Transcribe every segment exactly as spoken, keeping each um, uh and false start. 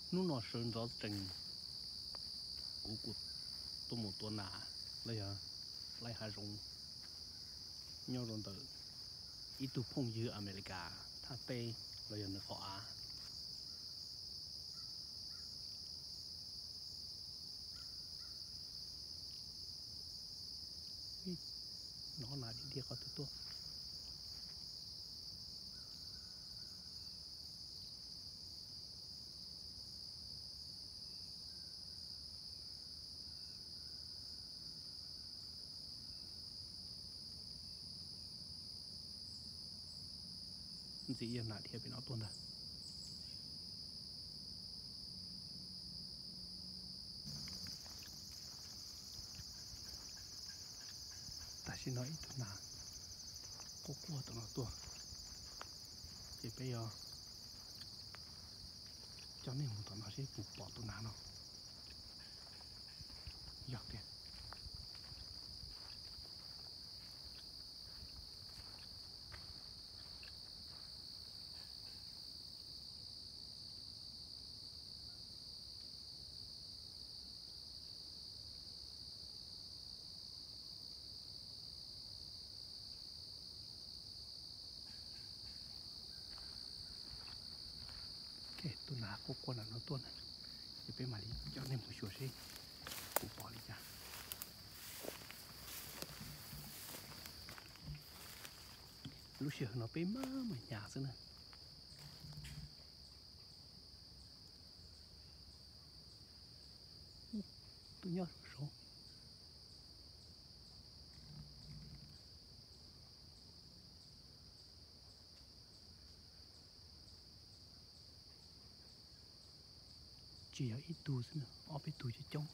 nó nó sơn gió trình cú cụt tôi một tuần nà lấy hả lấy hai rong nhau rong từ ít tu phong dư America thà tây lấy hả nó khó à nó là đi đi có thứ tốt gì yên lại thì bên nó tuần rồi ta xin nói tuần nào có qua tuần nào tuần thì bây giờ cho nên một tuần nó sẽ phục bỏ tuần nào nó giặc tiền cái tuần nào có qua là nó tuần này thì bây mà đi cho nên một số sẽ phục bỏ đi cha lúc xưa nó bé má mà nhà xưa nè tôi nhớ số chỉ ở ít tu xưa nè ở bên tu chỉ trống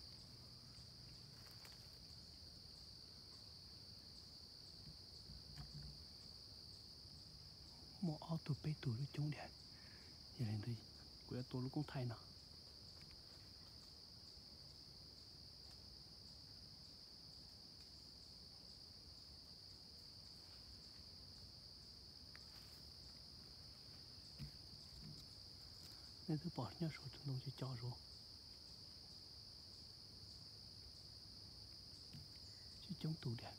một ở tu bên tu nó trống đẹp vậy nên thì quê tôi nó cũng thay nào nên tôi bỏ nhớ số chúng tôi chỉ cho rồi chỉ chống tủ đẹp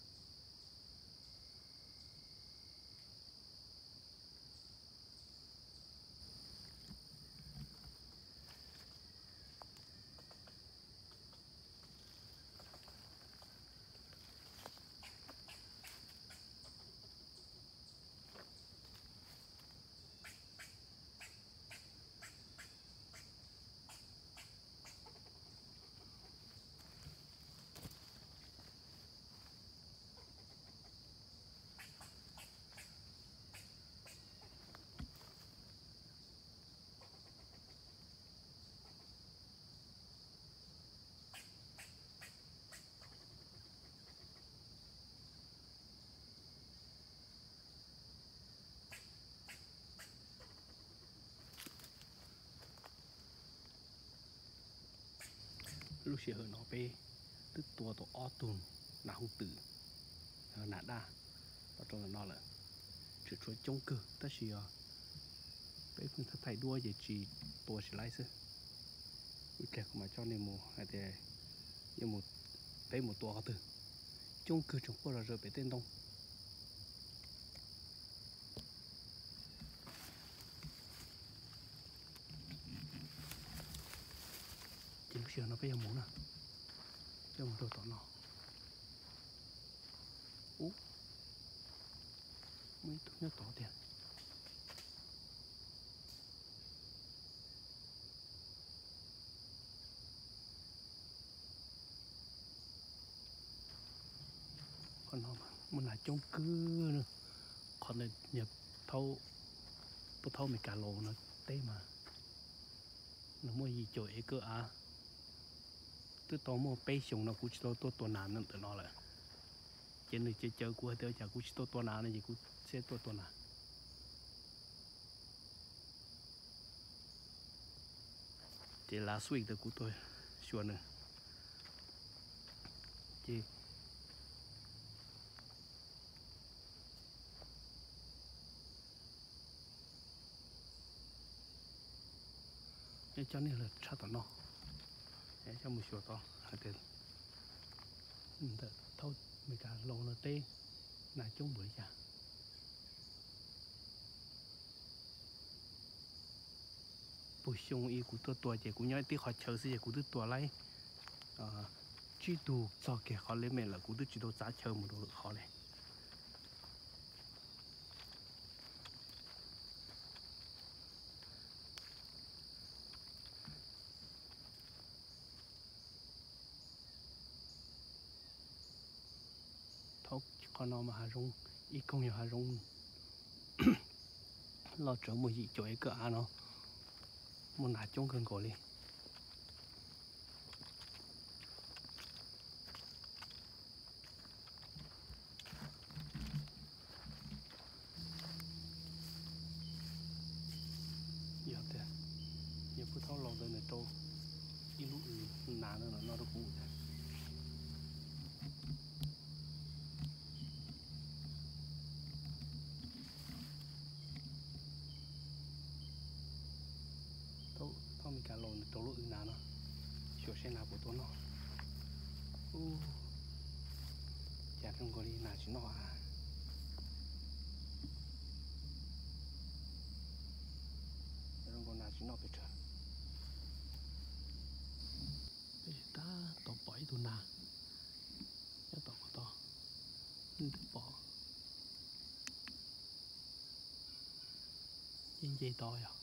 lúc xưa nó bé tức tua tổ o tùn là hung tử nã đa và trong nó là chỉ cho chống cơ tất nhiên bé phương thức thay đua gì chỉ tua chỉ lấy thôi ít kẹt mà cho nên một hay thì như một bé một tua từ chống cơ trong bao giờ bé tên đông thì lúc xưa nó bây giờ muốn à cho một đồ tỏ nó ú mấy thứ nó tỏ tiền còn nó mà mình là trong cư nữa còn là nhập thâu bút thâu mình cả lồ nó tê mà nó mua gì chỗ ấy cơ à tôi tao mua bé熊nó cũng chỉ tôi tôi nào nữa từ nó là trên này chơi chơi của tôi chả cũng chỉ tôi nào này gì cũng sẽ tôi tôi nào thì lá suy từ của tôi xuân nữa chứ để cho nên là cha tao nó để cho một số to hai tiền đợt thôi mình cả lâu nó tê là chống bưởi chả bùi xong y của tôi tuổi chỉ của nhau tí họ chờ gì của tôi tuổi lấy chỉ đủ cho cái họ lấy mình là của tôi chỉ đủ giá chờ một đồ họ này thóc con nó mà hà rung ít công nhiều hà rung lo trở một gì chỗ ấy cỡ nó một nát trong gần cổ đi giờ thế giờ phụ thao lòng rồi này trâu ít lúc nà nữa nó nó cũng thâu thâu mình cả lòng trâu lúc nà nó sửa xe nào của tôi nó u chả trong cổ đi nà chỉ nó à trong cổ nà chỉ nó bị trở bây giờ ta tao bỏ tụi nà cái tao có to nhưng tụi bỏ nhưng dây to à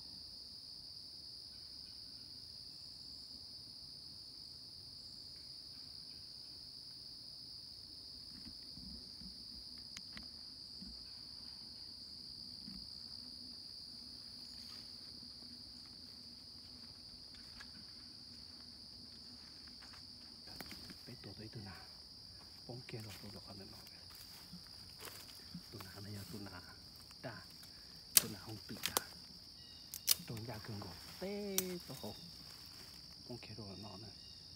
tụi tôi tụi nà bóng kia rồi tụi nó còn nữa tụi nà này tụi nà ta tụi nà không tự ta tụi nhà cường gỗ tê tụi hồ bóng kia rồi nó này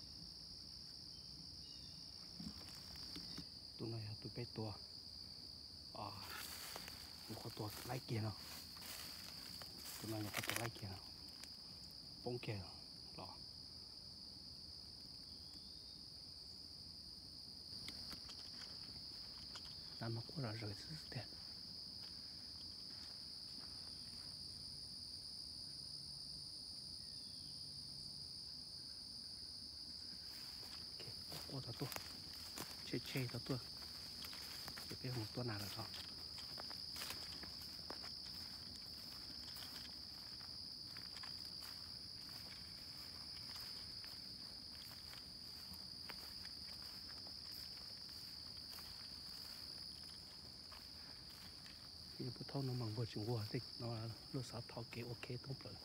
tụi này tụi bé tua à một con tua lấy kia nào tụi này một con tua lấy kia nào bóng kia rồi咱们过了日子的。过得多，切切的多，也别很多拿了哈。也不偷那么过去我这那路上掏给我开东北。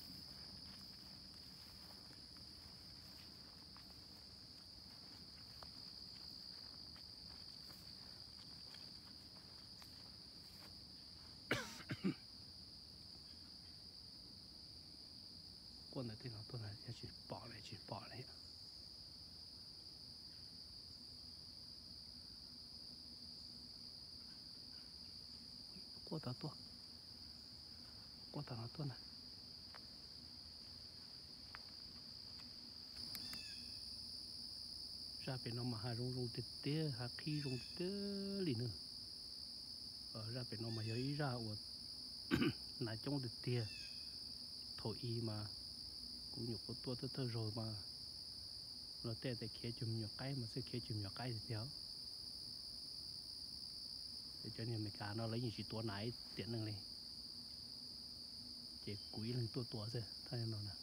过那地方多来要去保来去保来。过得多，过得那多呢。ra bên nó mà hà rung rung tê tê hà khi rung tê lì nữa ở ra bên nó mà giấy ra ở nãy trong tê tê thổi y mà cũng nhục có tua tơ tơ rồi mà nó tê tê kia chùm nhục cái mà sẽ kia chùm nhục cái thì theo để cho nên mấy cá nó lấy những chỉ tua nãy tiện năng này chỉ quý lên tua tua thôi thay nó nè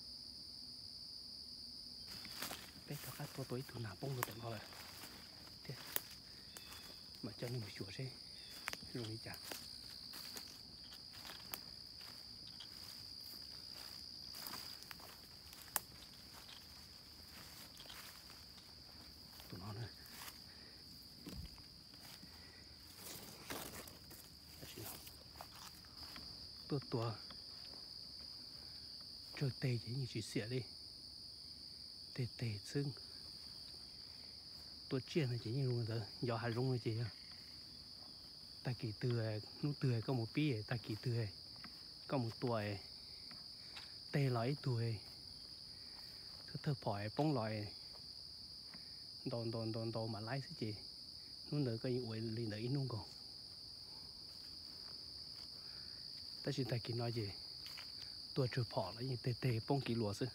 bé cho các tua tối từ nào bông được nó là thế mà cho nên một chuột xe rồi đi chả tụi nó nữa tua tua chơi tê chỉ như chỉ xỉa đi tê tê xương tôi chia là chỉ như luôn rồi gió hà rung là chỉ ta kỳ tươi nó tươi có một pí ta kỳ tươi có một tuổi tê lại tuổi thơ thơ phỏi bông lại đòn đòn đòn đòn mà lái xí chị nó nữa cái uể lì nữa ít nung còn ta chỉ thấy cái nói gì tuổi trừ phỏ là như tê tê bông kỳ lúa xí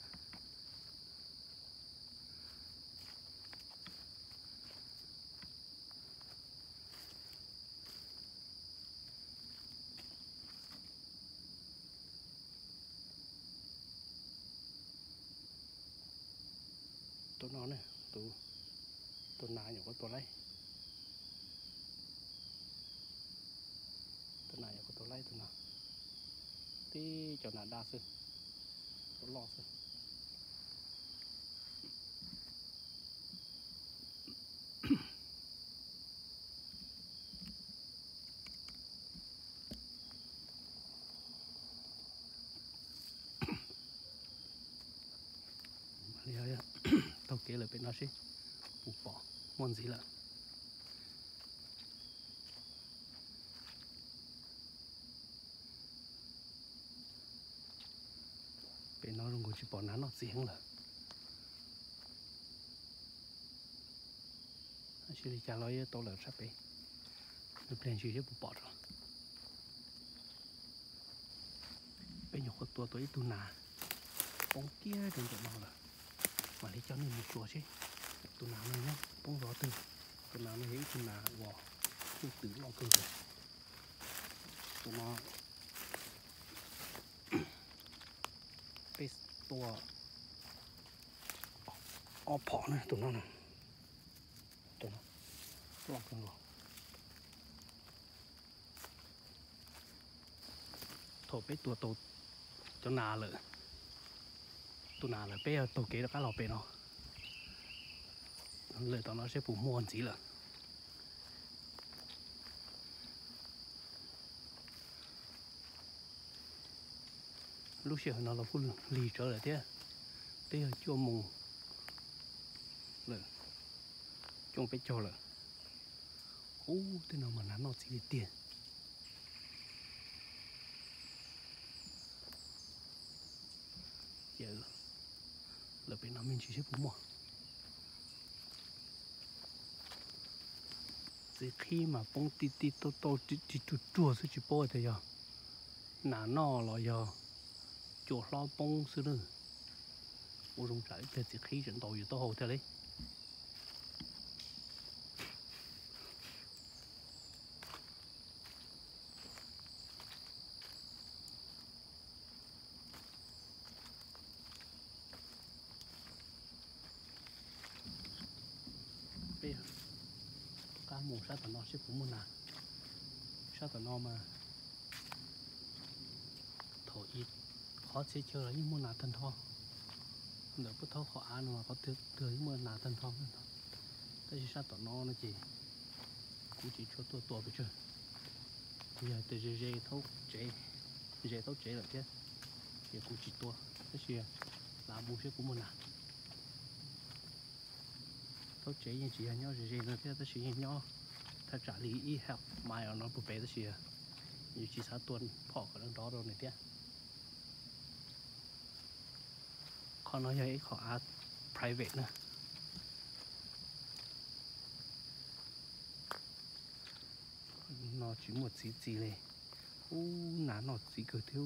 tụi nó này tụi tụi nào nhiều có tụi lấy tụi nào nhiều có tụi lấy tụi nào tí cho nào đa sư tụi lo sư bây giờ tao kể lại bên nó xí bù bỏ món gì là bên nó luôn chỉ bỏ nán nó riêng là chỉ là trả lời tôi là sắp bị được lên chỉ bù bỏ rồi bên nhỏ tua tôi tu nà bông kia đừng cho nó là mà lấy cho nên một chùa chứ tu nà này nhá bông gió từ tu nà này ấy tu nà vỏ tu tử lo cơ rồi tu nó cái tua o phỏ này tụi nó này tụi nó lo cơ rồi thổ bé tua tổ cho nà lợ tụi nào là bé tổ kế là cá lò bé nó lợi tao nó sẽ phủ muôn gì là lúc xưa nó là phun lì trở lại thế bây giờ chưa mùng là trong bé cho là ô thế nào mà nó chỉ tiền giờ là bên nó mình chỉ sẽ phủ mua thì khi mà bông tít tít to to tít tít chua chua sẽ chỉ bôi thôi giờ nà no rồi giờ chua lo bông xưa nữa ô rung trái thì chỉ khi trận đầu giờ tôi hồ theo đấy bây giờ cá mù sát tận nó sẽ cũng muốn nà sát tận nó mà thổi ít khó chế chơi là những món nà thân thon nửa bút thâu khó ăn mà có từ từ những món nà thân thon cái gì sát tận nó nó chỉ cũng chỉ cho tua tua với chơi bây giờ từ dê dê thâu chế dê thâu chế là thế thì cũng chỉ tua cái gì là bù sẽ cũng muốn nà thâu chế như chỉ là nhau dê dê nó thế nó chỉ nhauถ้าtrả lý ý học mai ở nó bù bể nó chỉ như chỉ sát tuần phỏ cái đó rồi này thế còn nói vậy khó art private nữa nó chỉ một xí gì này u ná nó chỉ cứ thiếu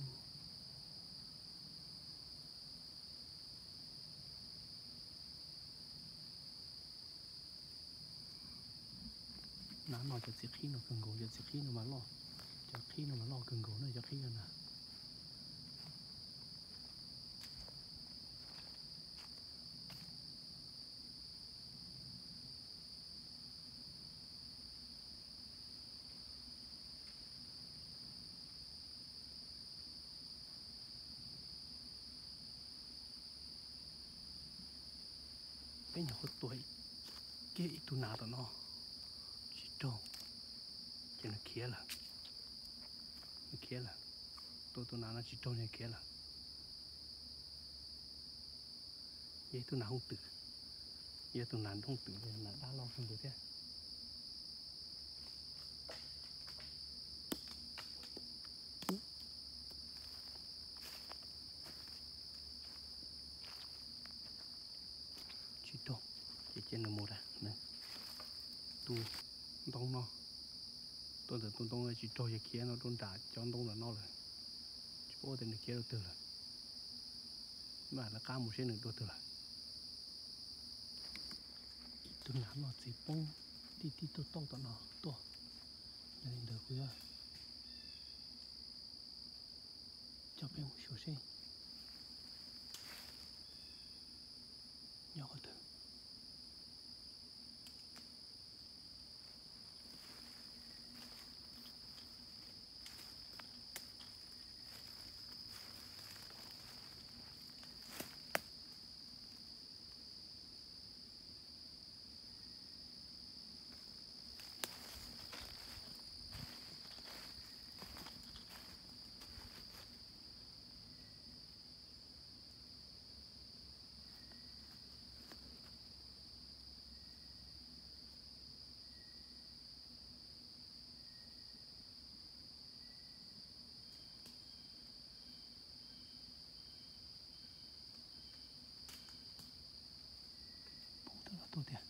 ná nó cho chỉ khi nó cần gỗ cho chỉ khi nó mà lo cho khi nó mà lo cần gỗ này cho khi là bé nhỏ tuổi cái tu nào tao nó chỉ trâu cho nó kia là nó kia là tôi tu nào nó chỉ trâu này kia là vậy tu nào không tự vậy tu nào không tự là đã lo không được thế chỉ trên là một à nè tu đông nó tôi từ tôi đông chỉ trôi kia nó đun trả cho đông là nó rồi chỉ có tiền được kia từ rồi mà là cá một xe nữa đôi từ rồi tôi nắm nó chỉ bông đi đi tôi to tao nó to nên được rồi cho bé một số xe nhỏ hơn thôi tôi tiền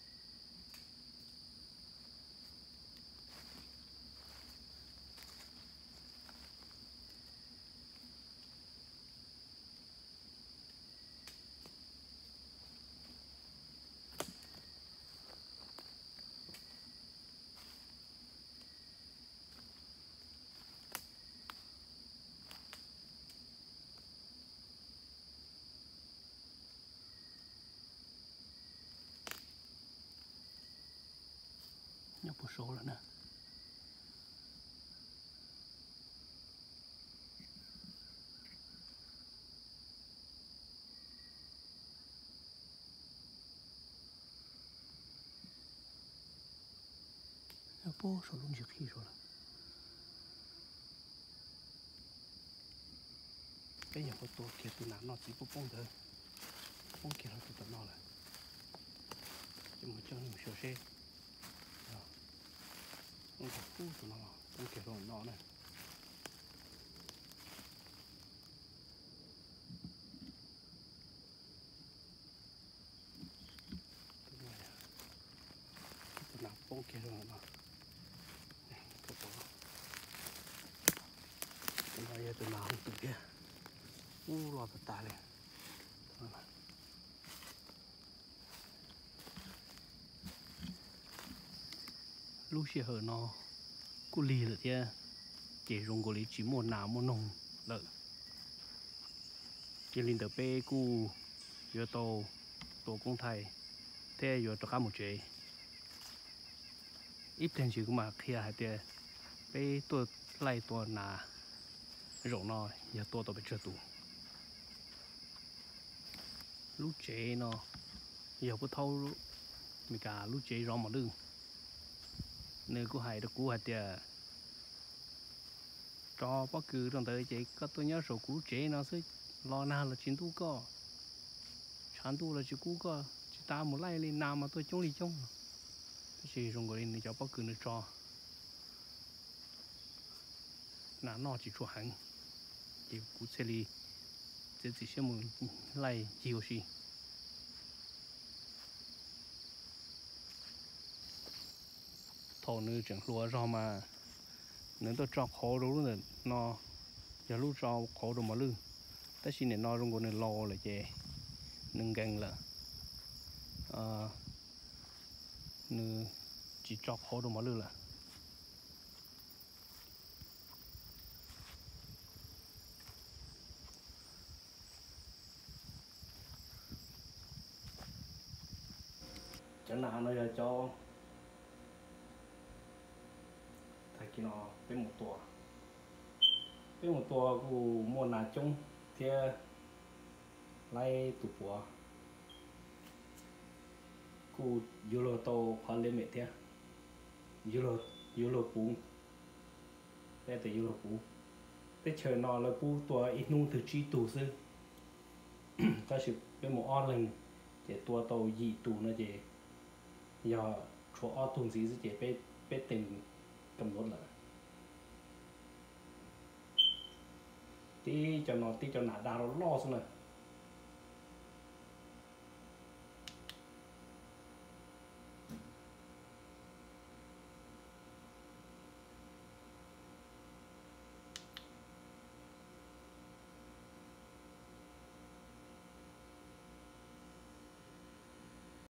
nhập một số rồi nè bố số luôn chụp khi rồi bây giờ có tổ kia từ nãy nó chỉ có bông thôi bông kia nó từ từ nó là chỉ một chân một số xe không có phú từ nó bông kia rồi nó này từ nãy bông kia rồi nó có tổ từ nãy từ nãy không từ kia u lo từ ta này lúc xưa hở nó cô lì rồi thế chỉ dùng cô lì chỉ một nào một nồng lợi chỉ linh được bé cô vừa tổ tổ công thầy thế vừa tổ cá một chế ít tiền chỉ cũng mà khi hai tiền bé tôi lại tôi là rộng nó giờ tôi tôi bị chơi tù lúc chế nó giờ có thâu mình cả lúc chế rõ mà đừng nếu cô hay được cú hạt tiền cho bất cứ trong tới chế có tôi nhớ số cú chế nó sẽ lo nào là chín tu co chán tu là chỉ cú co chỉ ta một lại lên nào mà tôi chống đi chống tôi chỉ dùng cái này cho bất cứ nó cho là nó chỉ cho hàng chỉ cú xe đi chỉ chỉ xem một lại nhiều gì thầu nữa chẳng lúa rau mà nếu tôi cho khó đúng rồi nó giờ lúc cho khó đúng mà lư tất nhiên là nó trong cái này lo là chè nâng gần là à nữa chỉ cho khó đúng mà lư là chẳng nào nó giờ cho thầy kia nó với một tua với một tua của mua nà chung thì lại tụ bùa của euro to khoan lên mẹ thế euro euro cũ đây là euro cũ cái chờ nó là cũ tua ít nu từ chi tụ sư ta sẽ với một on lần để tua tàu dị tụ nó để giờ chỗ on tụ gì sẽ để bé tình cầm nốt lại tí cho nó tí cho nó đào lo xuống này